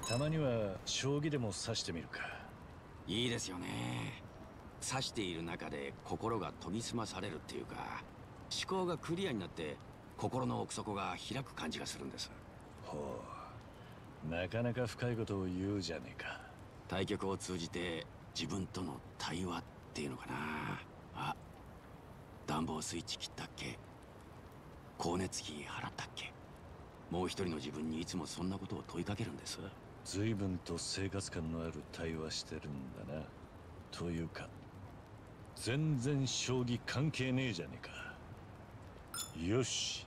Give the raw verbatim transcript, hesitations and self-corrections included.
たまには将棋でも指してみるか。 いいですよね。指している中で心が研ぎ澄まされるっていうか、思考がクリアになって心の奥底が開く感じがするんです。 ほう、なかなか深いことを言うじゃねえか。 対局を通じて自分との対話っていうのかな。あ、暖房スイッチ切ったっけ、光熱費払ったっけ。もう一人の自分にいつもそんなことを問いかけるんです。 随分と生活感のある対話してるんだな。というか全然将棋関係ねえじゃねえか。よし。